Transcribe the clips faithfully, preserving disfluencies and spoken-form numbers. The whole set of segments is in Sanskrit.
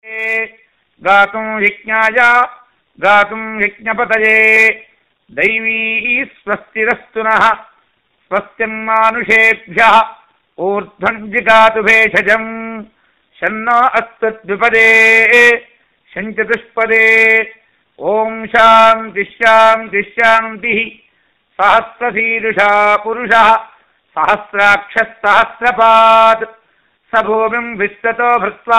गातुं यज्ञाय गातुं यज्ञपतये दैवी स्वस्तिरस्तु नः स्वस्तिर्मानुषेभ्यः ऊर्ध्वं जिगातु भेषजम् शन्नो अस्तु द्विपदे शञ्चतुष्पदे ॐ शान्ति शान्ति शान्तिः सहस्रशीर्षा पुरुषः सहस्राक्षः सहस्रपात् स भूमिं विस्ततो भृत्वा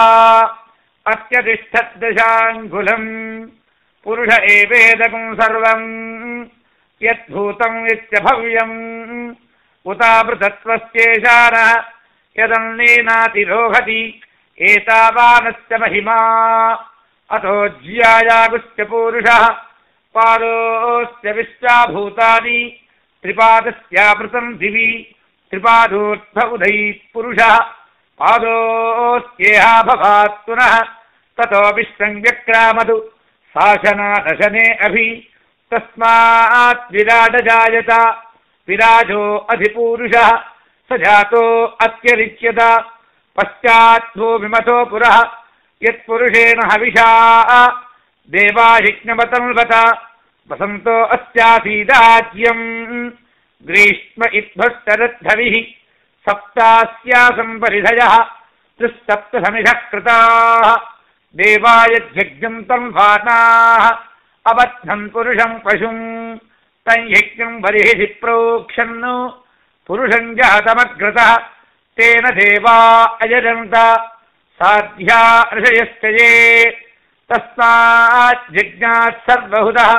अत्यतिष्ठद्दशाङ्गुलम् पुरुष एवेदकं सर्वं यद्भूतं यच्च भव्यम् उतावृतत्वस्येषानः यदन्नेनातिरोहति एतावानश्च महिमा अतो ज्यायागुश्च पूरुषः पादोश्च विश्वाभूतानि त्रिपादस्यावृतं दिवि त्रिपादोऽर्थ उदैः पुरुषः पादोऽस्येहा भवात् पुनः ततो विश्वं व्यक्रामतु शासनादशने अभि तस्मात् विराडजायत विराजो अधिपूरुषः स जातो अत्यरिच्यत पश्चात् भूमिमतो पुरः यत्पुरुषेण हविषा देवायज्ञमतन्वत वसन्तो अस्यासीदाज्यम् ग्रीष्म इद्भष्टरद्धविः सप्तास्यासं परिधयः त्रिसप्तसमिषः कृताः देवायज्ञं तन्वानाः अबध्नन् पुरुषं पशुम् तं यज्ञं बर्हिषि प्रोक्षन् पुरुषं जातमग्रतः तेन देवा अयजन्त साध्या ऋषयश्च ये तस्मात् यज्ञात् सर्वहुतः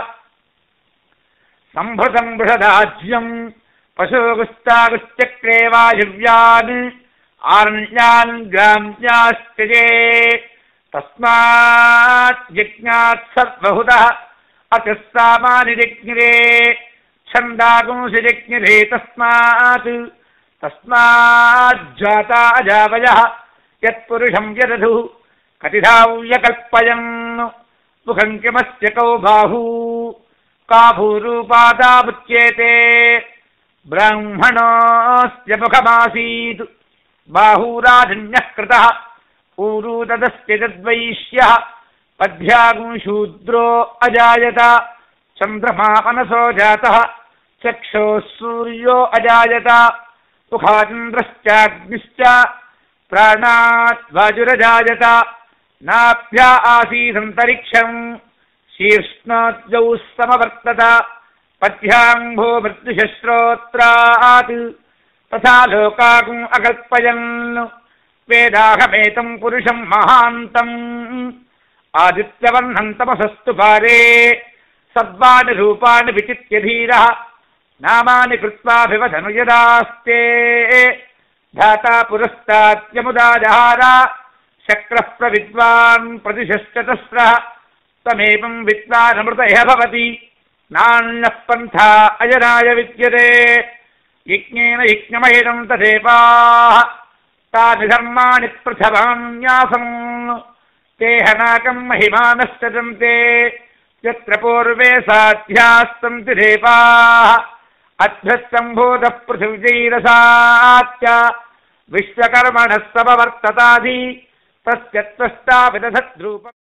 सम्भृतं बृहदाज्यम् पशुगुस्तागुश्चक्रे वायव्यान् आरण्यान् ग्राम्याश्च ये तस्मात् यज्ञात् सर्वहुतः अतिस्सामानि जज्ञिरे छन्दागुंसि जज्ञिरे तस्मात् तस्माज्जाता अजावयः यत्पुरुषं यदधुः कतिधाव्यकल्पयन् मुखं किमस्य कौ बाहू का भूरूपादामुच्येते ब्राह्मणोऽस्य मुखमासीत् बाहूराजन्यः कृतः ऊरू तदस्य तद्वैश्यः पद्भ्यागुंशूद्रो अजायत चन्द्रमा मनसो जातः चक्षुः सूर्यो अजायत मुखादिन्द्रश्चाग्निश्च प्राणात् वायुरजायत नाभ्या आसीदन्तरिक्षम् शीर्ष्णाद्यौ समवर्तत पद्भ्याम्भो मृत्युशस्त्रोत्रात् तथा लोकागुम् अकल्पयन् वेदाहमेतं पुरुषं महान्तम् आदित्यवर्णं तमसस्तु पारे सद्वानि रूपाणि विचित्य धीरः नामानि कृत्वाभिवदनु यदास्ते धाता पुरस्ताद्यमुदा जहार शक्रः प्रविद्वान् प्रतिशश्चतस्रः तमेवं विद्वानमृतयः भवति नान्यः पन्था अजनाय विद्यते यज्ञेन यज्ञमहितं तदेवाः तानि धर्माणि पृथवान्यासम् ते हनाकं महिमानश्चरन्ते यत्र पूर्वे साध्याः सन्ति देवाः अभ्यस्सम्भूतः पृथिव्यैरसाच्च विश्वकर्मणः समवर्तताधि तस्य त्वष्टा विदधद्रूपम्।